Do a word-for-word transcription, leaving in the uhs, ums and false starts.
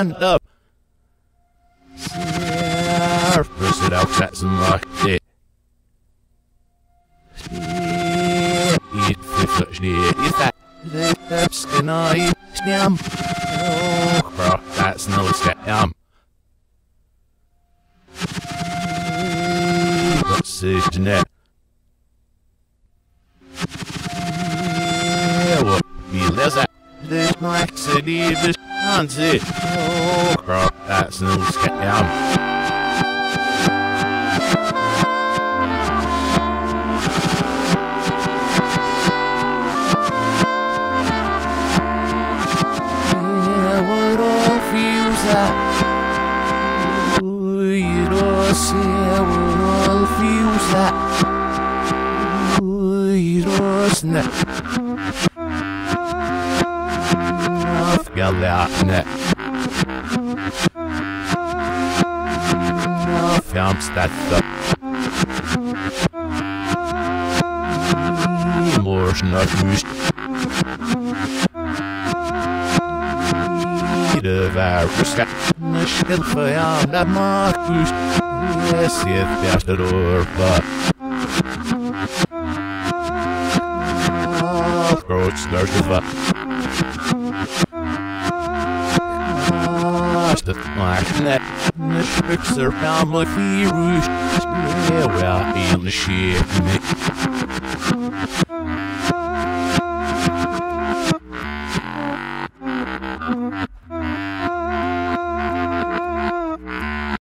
stand up. Surface it out, that's like it. Eat fish, eat that. The skin I snam. Oh, bro, that's no scam. What's it net? What be less? This might city, this can't it. Oh, bro, that's no scam. Galerne Fjamstadta Morsnarhus Ideværuska Skilfajamna Markus Jeg ser fjerster orpa Gråtsnarkuva The magnet, the fixer, family virus, yeah, well, in the ship.